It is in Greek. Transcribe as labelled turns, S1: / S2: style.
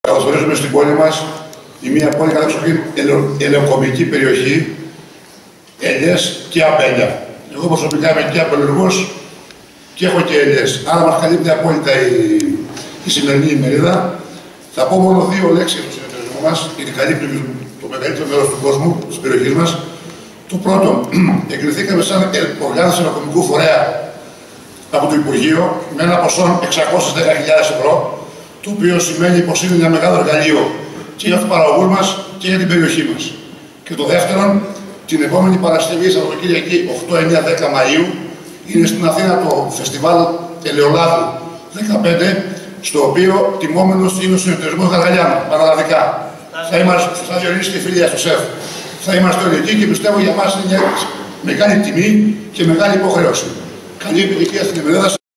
S1: Καλωσορίζουμε στην πόλη μας η μία πόλη κατεξοχήν ελαιοκομική περιοχή, ελιές και αμπέλια. Εγώ προσωπικά είμαι και απελουργός και έχω και ελιές. Άρα μας καλύπτει απόλυτα η σημερινή ημερίδα. Θα πω μόνο δύο λέξεις στο συνεταιρισμό μας, γιατί καλύπτει το μεγαλύτερο μέρος του κόσμου, της περιοχής μας. Το πρώτο, εγκριθήκαμε σαν οργάνωση ελαιοκομικού φορέα από το Υπουργείο με ένα ποσό 610.000 ευρώ, το οποίο σημαίνει πως είναι ένα μεγάλο εργαλείο και για τους παραγωγούς μας και για την περιοχή μας. Και το δεύτερον, την επόμενη Παρασκευή, Σαββατοκύριακη 8, 9, 10 Μαΐου, είναι στην Αθήνα το Φεστιβάλ Ελαιολάδου 15, στο οποίο τιμόμενος είναι ο συνεταιρισμός Γαργαλιάνου, πανελλαδικά. Θα διορίσει και φιλία στο ΣΕΦ. Θα είμαστε όλοι εκεί και πιστεύω για μας είναι μια μεγάλη τιμή και μεγάλη υποχρέωση. Καλή επιτυχία στην ημερίδα.